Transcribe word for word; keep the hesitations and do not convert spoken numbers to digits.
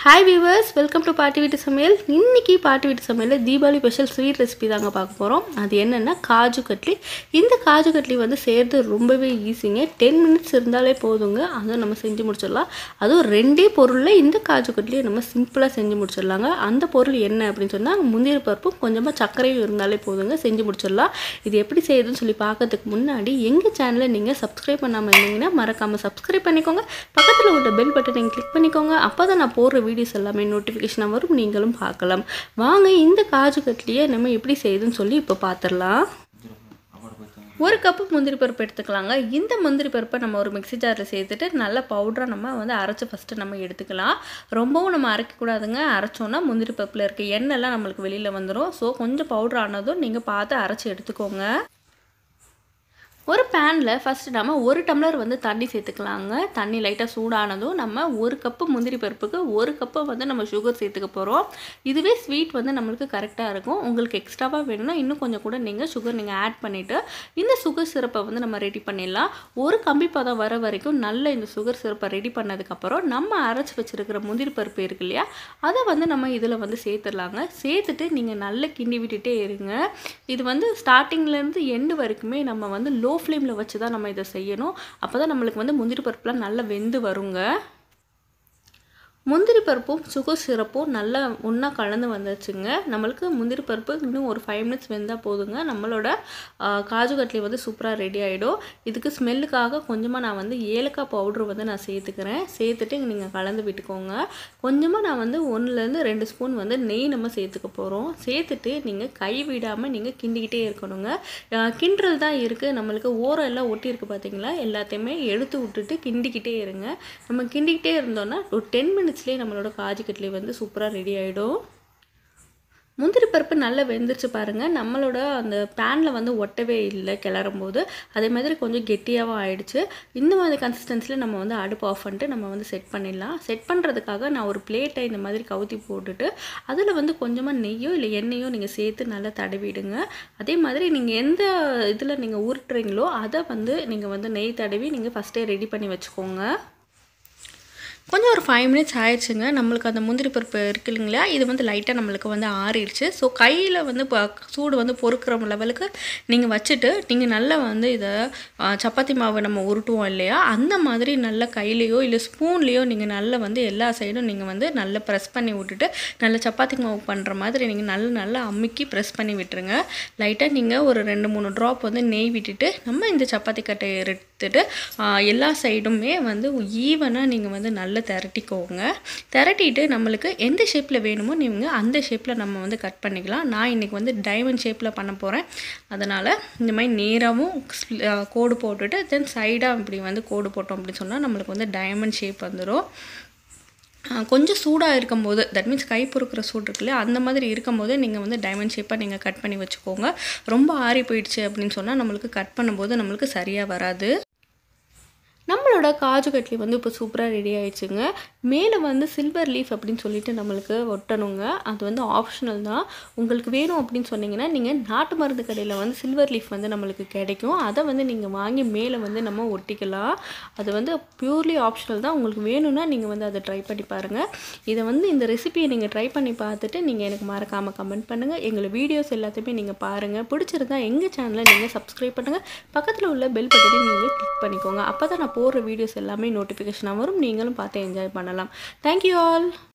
Hi viewers, welcome to Party Veetu Samayal. இன்னைக்கு Party Veetu Samayalல Diwali special sweet recipe தாங்க பார்க்க போறோம். அது என்னன்னா காஜு கட்லி. இந்த காஜு கட்லி வந்து செய்யிறது ரொம்பவே ஈஸிங்க. ten minutes இருந்தாலே போதுங்க. அத நம்ம செஞ்சு முடிச்சிடலாம். அதுவும் ரெண்டே பொருள்ல இந்த காஜு கட்லியை நம்ம சிம்பிளா செஞ்சு முடிச்சிடலாங்க. அந்த பொருள் என்ன அப்படினு சொன்னா முந்திரி பருப்பும் கொஞ்சமா சர்க்கரையும் இருந்தாலே போதுங்க செஞ்சு முடிச்சிடலாம். இது எப்படி செய்யறதுன்னு சொல்லி பார்க்கிறதுக்கு முன்னாடி எங்க சேனலை நீங்க subscribe பண்ணாம இருந்தீங்கன்னா மறக்காம subscribe பண்ணிக்கோங்க. பக்கத்துல உள்ள பெல் பட்டனை கிளிக் பண்ணிக்கோங்க. அப்பதான் நான் போடுற வீடியோஸ் எல்லாமே நோட்டிஃபிகேஷன் வரும், நீங்களும் பார்க்கலாம். வாங்க இந்த காஜு கட்லியை நம்ம எப்படி செய்யுதுன்னு சொல்லி இப்போ பார்த்துடலாம். ஒரு கப்பு முந்திரி பருப்பு எடுத்துக்கலாங்க. இந்த முந்திரி பருப்பை நம்ம ஒரு மிக்ஸி ஜாரில் சேர்த்துட்டு நல்ல பவுடராக நம்ம வந்து அரைச்சி ஃபஸ்ட்டு நம்ம எடுத்துக்கலாம். ரொம்பவும் நம்ம அரைக்கக்கூடாதுங்க. அரைச்சோன்னா முந்திரி பருப்பில் இருக்க எண்ணெய்லாம் நம்மளுக்கு வெளியில் வந்துடும். ஸோ கொஞ்சம் பவுடர் ஆனதும் நீங்கள் பார்த்து அரைச்சி எடுத்துக்கோங்க. ஒரு பேனில் ஃபஸ்ட்டு நம்ம ஒரு டம்ளர் வந்து தண்ணி சேர்த்துக்கலாங்க. தண்ணி லைட்டாக சூடானதும் நம்ம ஒரு கப்பு முந்திரி பருப்புக்கு ஒரு கப்பு வந்து நம்ம சுகர் சேர்த்துக்க போகிறோம். இதுவே ஸ்வீட் வந்து நம்மளுக்கு கரெக்டாக இருக்கும். உங்களுக்கு எக்ஸ்ட்ராவாக வேணும்னா இன்னும் கொஞ்சம் கூட நீங்கள் சுகர் நீங்கள் ஆட் பண்ணிவிட்டு இந்த சுகர் சிரப்பை வந்து நம்ம ரெடி பண்ணிடலாம். ஒரு கம்பி பதம் வர வரைக்கும் நல்ல இந்த சுகர் சிரப்பை ரெடி பண்ணதுக்கப்புறம் நம்ம அரைச்சி வச்சுருக்கிற முந்திரி பருப்பு இருக்கு இல்லையா, அதை வந்து நம்ம இதில் வந்து சேர்த்துடலாங்க. சேர்த்துட்டு நீங்கள் நல்லா கிண்டி விட்டுட்டே இருங்க. இது வந்து ஸ்டார்டிங்லேருந்து எண்டு வரைக்குமே நம்ம வந்து லோ ஃப்ளேமில் வச்சு தான் நம்ம இதை செய்யணும். அப்போ தான் நம்மளுக்கு வந்து முந்திரி பருப்புலாம் நல்லா வெந்து வருங்க. முந்திரி பருப்பும் சுகர் சிரப்பும் நல்லா ஒன்றா கலந்து வந்துச்சுங்க. நம்மளுக்கு முந்திரி பருப்பு இன்னும் ஒரு ஃபைவ் மினிட்ஸ் வெந்தால் போதுங்க. நம்மளோட காஜு கட்லி வந்து சூப்பராக ரெடி ஆகிடும். இதுக்கு ஸ்மெல்லுக்காக கொஞ்சமாக நான் வந்து ஏலக்காய் பவுட்ரு வந்து நான் சேர்த்துக்கிறேன். சேர்த்துட்டு நீங்கள் கலந்து விட்டுக்கோங்க. கொஞ்சமாக நான் வந்து ஒன்றுலேருந்து ரெண்டு ஸ்பூன் வந்து நெய் நம்ம சேர்த்துக்க போகிறோம். சேர்த்துட்டு நீங்கள் கை விடாமல் நீங்கள் கிண்டிக்கிட்டே இருக்கணுங்க. கிண்டுறது தான் இருக்குது. நம்மளுக்கு ஓரம் எல்லாம் ஒட்டி இருக்குது பார்த்தீங்களா, எல்லாத்தையுமே எடுத்து விட்டுட்டு கிண்டிக்கிட்டே இருங்க. நம்ம கிண்டிக்கிட்டே இருந்தோன்னா ஒரு டென் மினிட்ஸ் நம்மளோட காஜு கட்லி வந்து சூப்பராக ரெடி ஆகிடும். முந்திரி பருப்பு நல்லா வெந்துருச்சு பாருங்கள். நம்மளோட அந்த பேனில் வந்து ஒட்டவே இல்லை கிளறும் போது. அதே மாதிரி கொஞ்சம் கெட்டியாகவும் ஆயிடுச்சு. இந்த மாதிரி கன்சிஸ்டன்சியில் நம்ம வந்து அடுப்பு ஆஃப் பண்ணிட்டு நம்ம வந்து செட் பண்ணிடலாம். செட் பண்ணுறதுக்காக நான் ஒரு பிளேட்டை இந்த மாதிரி கவுத்தி போட்டுட்டு அதில் வந்து கொஞ்சமாக நெய்யோ இல்லை எண்ணெயோ நீங்கள் சேர்த்து நல்லா தடவிடுங்க. அதே மாதிரி நீங்கள் எந்த இதில் நீங்கள் உருட்டுறீங்களோ அதை வந்து நீங்கள் வந்து நெய் தடவி நீங்கள் ஃபஸ்ட்டே ரெடி பண்ணி வச்சுக்கோங்க. கொஞ்சம் ஒரு ஃபைவ் மினிட்ஸ் ஆயிடுச்சுங்க. நம்மளுக்கு அந்த முந்திரி பருப்பு இருக்கு இல்லைங்களா, இது வந்து லைட்டாக நம்மளுக்கு வந்து ஆறிடுச்சு. ஸோ கையில் வந்து சூடு வந்து பொறுக்கிற லெவலுக்கு நீங்கள் வச்சுட்டு நீங்கள் நல்லா வந்து இதை சப்பாத்தி மாவை நம்ம உருட்டுவோம் இல்லையா, அந்த மாதிரி நல்ல கையிலையோ இல்லை ஸ்பூன்லேயோ நீங்கள் நல்லா வந்து எல்லா சைடும் நீங்கள் வந்து நல்லா ப்ரெஸ் பண்ணி விட்டுட்டு நல்ல சப்பாத்தி மாவு பண்ணுற மாதிரி நீங்கள் நல்லா நல்லா அமுக்கி ப்ரெஸ் பண்ணி விட்டுருங்க. லைட்டாக நீங்கள் ஒரு ரெண்டு மூணு ட்ராப் வந்து நெய் விட்டுட்டு நம்ம இந்த சப்பாத்தி கட்டையை எடுத்துட்டு எல்லா சைடுமே வந்து ஈவனாக நீங்கள் வந்து நல்லா திரட்டிக்கோங்க. திரட்டிட்டு நம்மளுக்கு எந்த ஷேப்பில் வேணுமோ நீங்கள் அந்த ஷேப்பில் நம்ம வந்து கட் பண்ணிக்கலாம். நான் இன்றைக்கி வந்து டைமண்ட் ஷேப்பில் பண்ண போகிறேன். அதனால் இந்த மாதிரி நேராகவும் கோடு போட்டுட்டு தென் சைடாக இப்படி வந்து கோடு போட்டோம் அப்படின்னு சொன்னால் நம்மளுக்கு வந்து டைமண்ட் ஷேப் வந்துடும். கொஞ்சம் சூடாக இருக்கும்போது, தட் மீன்ஸ் கை பொறுக்கிற சூடு இருக்குல்ல, அந்த மாதிரி இருக்கும்போது நீங்கள் வந்து டைமண்ட் ஷேப்பாக நீங்கள் கட் பண்ணி வச்சுக்கோங்க. ரொம்ப ஆறி போயிடுச்சு அப்படின்னு சொன்னால் நம்மளுக்கு கட் பண்ணும்போது நம்மளுக்கு சரியாக வராது. நம்மளோட காஜு கட்லி வந்து இப்போ சூப்பராக ரெடி ஆகிடுச்சுங்க. மேலே வந்து சில்வர் லீஃப் அப்படின்னு சொல்லிட்டு நம்மளுக்கு ஒட்டணுங்க. அது வந்து ஆப்ஷனல் தான். உங்களுக்கு வேணும் அப்படின்னு சொன்னீங்கன்னா நீங்கள் நாட்டு மருந்து கடையில் வந்து சில்வர் லீஃப் வந்து நம்மளுக்கு கிடைக்கும். அதை வந்து நீங்கள் வாங்கி மேலே வந்து நம்ம ஒட்டிக்கலாம். அது வந்து பியூர்லி ஆப்ஷனல் தான். உங்களுக்கு வேணும்னா நீங்கள் வந்து அதை ட்ரை பண்ணி பாருங்கள். இதை வந்து இந்த ரெசிபியை நீங்கள் ட்ரை பண்ணி பார்த்துட்டு நீங்கள் எனக்கு மறக்காமல் கமெண்ட் பண்ணுங்கள். எங்களை வீடியோஸ் எல்லாத்தையுமே நீங்கள் பாருங்கள். பிடிச்சிருந்தா எங்கள் சேனலை நீங்கள் சப்ஸ்கிரைப் பண்ணுங்கள். பக்கத்தில் உள்ள பெல் பட்டனை நீங்கள் கிளிக் பண்ணிக்கோங்க. அப்போ தான் நான் போடுற வீடியோஸ் எல்லாமே நோட்டிஃபிகேஷனாக வரும், நீங்களும் பார்த்து என்ஜாய் பண்ணலாம். Thank you all.